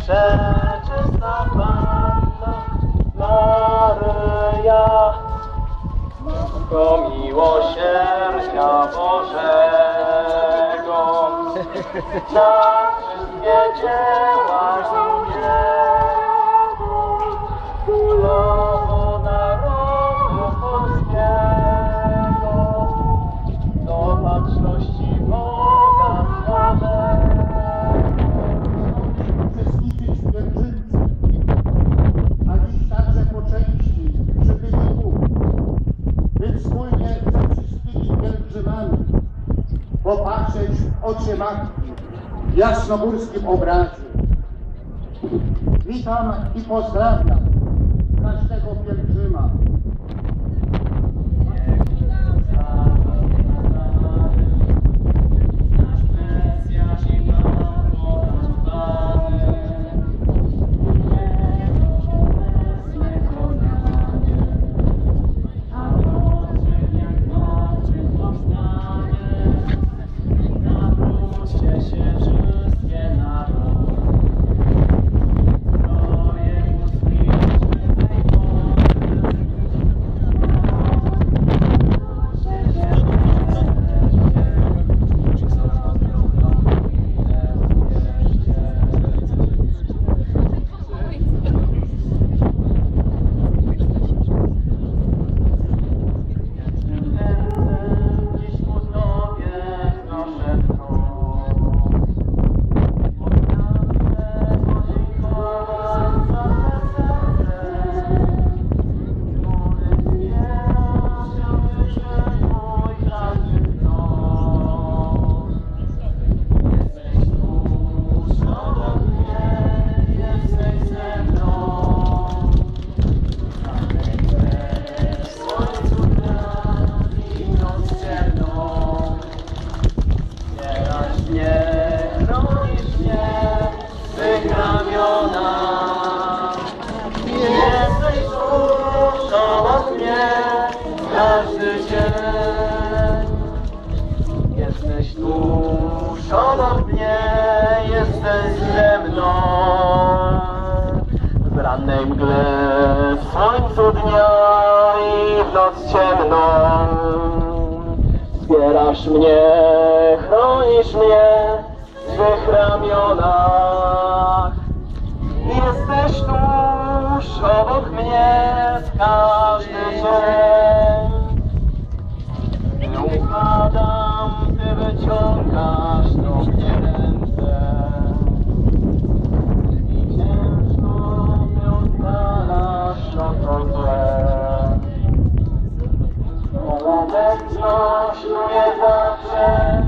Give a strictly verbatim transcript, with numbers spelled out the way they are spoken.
Przeczysta Panna Maryja, do miłosierdzia Bożego, na wszystkie dzieła Jego, królowo narodu polskiego, do baczności Boga sławnego. Uczestniczyć w pielgrzymce, a dziś także po części przybyli tu, by wspólnie ze wszystkimi pielgrzymami popatrzeć w oczy Matki w jasnogórskim obrazie. Witam i pozdrawiam każdego pielgrzyma. Każdy dzień jesteś tuż obok mnie, jesteś ze mną. W rannej mgle, w słońcu dnia i w noc ciemną. Wspierasz mnie, chronisz mnie w swych ramionach. Jesteś tuż obok mnie w każdy dzień. Nie upadam, Ty wyciągasz do mnie ręce i ciężko Ty oddalasz to, co złe. Tą obecność czuję zawsze.